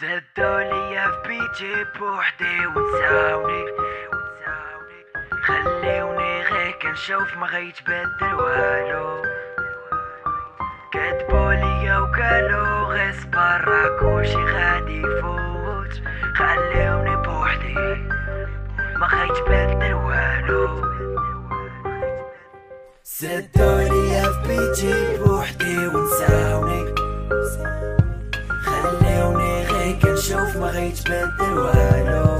سدوا ليا في بيتي بوحدي ونساوني خليوني غير كنشوف ما غيتبدل والو. كتبوا ليا وقالوا غير صبر راه كلشي غادي يفوت. خليوني بوحدي ما غيتبدل والو. سدوا ليا في بيتي بوحدي ونساوني خليوني غير كنشوف ما غيتبدل والو.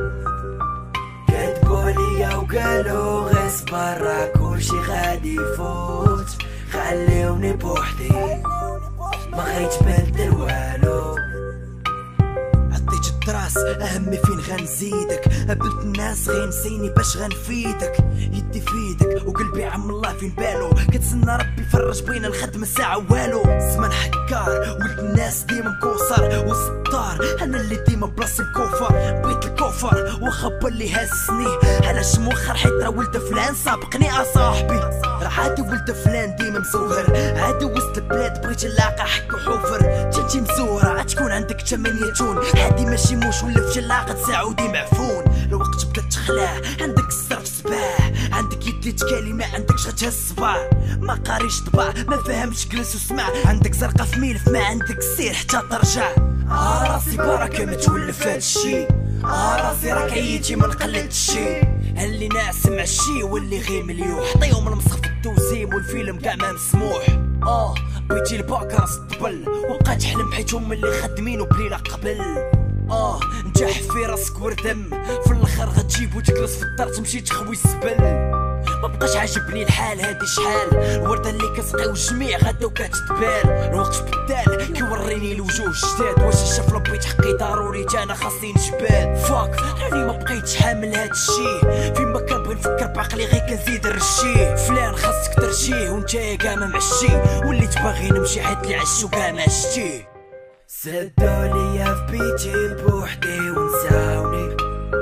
كتبوا ليا وقالوا غير صبر راه كلشي غادي يفوت. خليوني بوحدي ما غيتبدل والو. عطيت الدراس اهمي فين غنزيدك. قابلت الناس غينسيني باش غنفيدك. يدي فيدك وقلبي عم الله فين بالو. كتسنى ربي يفرج بين الخدمة ساعة والو. زمان حكار ولد الناس ديما مكوصر وسطار. انا اللي ديما بلاصي مكوفر. بغيت الكوفر وخبر اللي هزني. علاش موخر حيت راه ولد فلان سابقني اصاحبي. راه عادي ولد فلان ديما مزوهر. عادي وسط البلاد بغيت نلاقى حك وحوفر. جنتي مزورة عتكون عندك 8 تون. عادي ماشي موش ولا في جلاقة سعودي معفون. الوقت بدا تخلع عندك الصرف صباح. عندك يدي تكالي ما عندكش غتهز الصباع. ما قاريش طباع ما فهمش جلس وسمع. عندك زرقا في ميلف ما عندك سير حتى ترجع. راسي بركة ما تولف هادشي. راسي راك عييتي ما نقلدش الشي. اللي ناس مع الشي واللي غير مليوح. عطيهم المسخ في التوزيم والفيلم كاع ما مسموح. بغيتي الباك راس الطبل وبقات حلم حيت هما اللي خدمين وبليله قبل. انت حفي راسك وردم في الاخر غتجيب وتجلس في الدار تمشي تخوي الزبل. ما بقاش عاجبني الحال هادي شحال. الوردة اللي كتسقيو الجميع غدا وكتتبال. الوقت بدال كيوريني الوجوه الجداد. واش شاف ربي تحقي ضروري تا انا خاصني نجبال. فاك راني ما بقيتش حامل هادشي. فيما كنبغي نفكر بعقلي غير كنزيد نرشيه. فلان خاصك ترشيه ونتايا كاع ما معشي. وليت باغي نمشي حيت اللي عشتو كاع ما عشتي. سدوا ليا في بيتي بوحدي ونساوني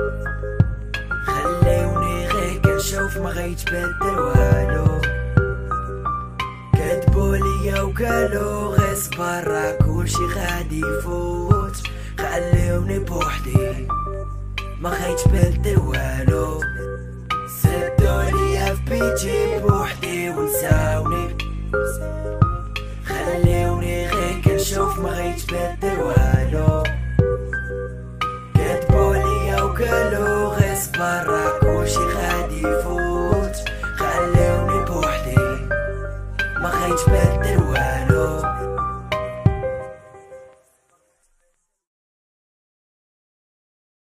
خليوني غير كنشوف ما غيتبدل والو. كتبوا ليا وقالوا غير صبر راه كلشي غادي يفوت. خليوني بوحدي ما غيتبدل والو. سدوا ليا في بيتي بوحدي ونساوني خليوني غير كنشوف ما غيتبدل والو.